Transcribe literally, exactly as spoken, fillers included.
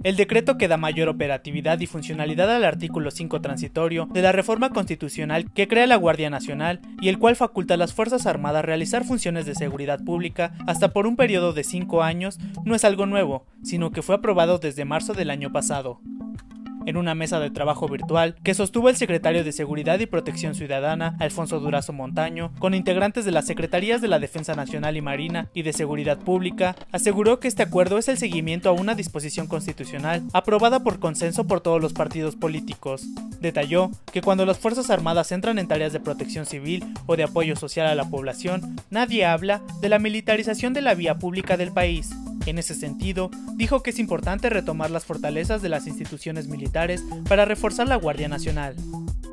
El decreto que da mayor operatividad y funcionalidad al artículo cinco transitorio de la reforma constitucional que crea la Guardia Nacional y el cual faculta a las Fuerzas Armadas a realizar funciones de seguridad pública hasta por un periodo de cinco años no es algo nuevo, sino que fue aprobado desde marzo del año pasado. En una mesa de trabajo virtual que sostuvo el secretario de Seguridad y Protección Ciudadana, Alfonso Durazo Montaño, con integrantes de las Secretarías de la Defensa Nacional y Marina y de Seguridad Pública, aseguró que este acuerdo es el seguimiento a una disposición constitucional aprobada por consenso por todos los partidos políticos. Detalló que cuando las Fuerzas Armadas entran en tareas de protección civil o de apoyo social a la población, nadie habla de la militarización de la vía pública del país. En ese sentido, dijo que es importante retomar las fortalezas de las instituciones militares para reforzar la Guardia Nacional.